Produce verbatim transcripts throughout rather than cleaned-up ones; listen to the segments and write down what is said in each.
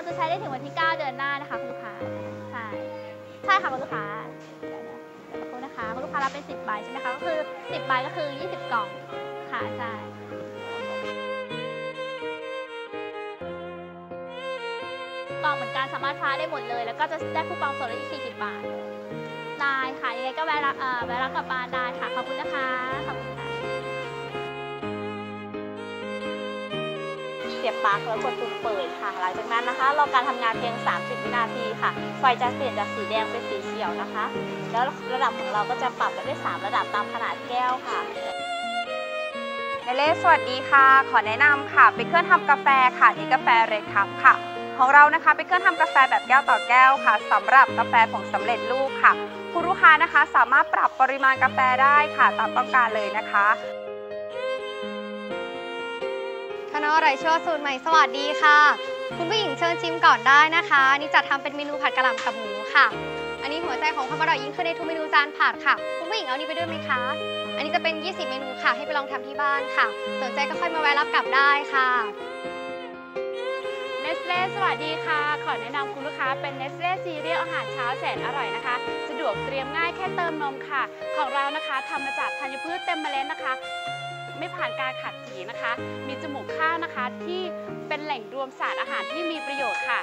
อนจะใช้ได้ถึงวันที่เก้าเดือนหน้านะคะคุณลูกค้าใช่ใช่ค่ะคุณลูกค้าเดี๋ยวนะเดี๋ยวขอโทษนะคะคุณลูกค้ารับเป็นสิบใบใช่ไหมคะก็คือสิบใบก็คือยี่สิบกล่องค่ะใช่กล่องเหมือนกันสามารถคว้าได้หมดเลยแล้วก็จะได้คูปองส่วนลดอีกสี่สิบบาทได้ค่ะยังไงก็แวะรับเอ่อแวะรับกลับบ้านได้ค่ะขอบคุณนะคะขอบคุณค่ะเสียบปลั๊กแล้วกดปุ่มเปิดค่ะหลังจากนั้นนะคะรอการทำงานเพียงสามสิบวินาทีค่ะไฟจะเปลี่ยนจากสีแดงเป็นสีเขียวนะคะแล้วระดับของเราก็จะปรับได้สามระดับตามขนาดแก้วค่ะเนเล่สวัสดีค่ะขอแนะนำค่ะเป็นเครื่องทำกาแฟค่ะนี่กาแฟเรดคัพค่ะของเรานะคะเป็นเครื่องทำกาแฟแบบแก้วต่อแก้วค่ะสำหรับกาแฟผงสำเร็จรูปค่ะคุณลูกค้านะคะสามารถปรับปริมาณกาแฟได้ค่ะตามต้องการเลยนะคะคณะอร่อยชัวร์สูตรใหม่สวัสดีค่ะคุณผู้หญิงเชิญชิมก่อนได้นะคะนี่จะทำเป็นเมนูผัดกะหล่ำกับหมูค่ะอันนี้หัวใจของความอร่อยยิ่งขึ้นในทุกเมนูจานผัดค่ะคุณผู้หญิงเอานี้ไปด้วยไหมคะอันนี้จะเป็นยี่สิบเมนูค่ะให้ไปลองทำที่บ้านค่ะสนใจก็ค่อยมาแวะรับกลับได้ค่ะเนสเล่สวัสดีค่ะขอแนะนำคุณลูกค้าเป็นเนสเล่ซีเรียลอาหารเช้าแสนอร่อยนะคะสะดวกเตรียมง่ายแค่เติมนมค่ะของเรานะคะทำมาจากธัญพืชเต็มเมล็ดนะคะไม่ผ่านการขัดสีนะคะมีจมูกข้าวนะคะที่เป็นแหล่งรวมสารอาหารที่มีประโยชน์ค่ะ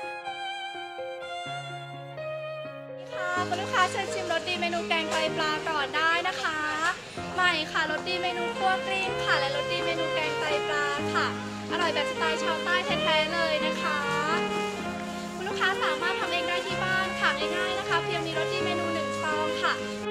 ค่ะคุณลูกค้าเชิญชิมรสดีเมนูแกงไตปลาก่อนได้นะคะใหม่ค่ะรสดีเมนูคั่วกลิ้งค่ะและรสดีเมนูแกงไตปลาค่ะอร่อยแบบสไตล์ชาวใต้แท้ๆเลยนะคะคุณลูกค้าสามารถทำเองได้ที่บ้านค่ะง่ายๆนะคะเพียงมีรสดีเมนูหนึ่งซองค่ะ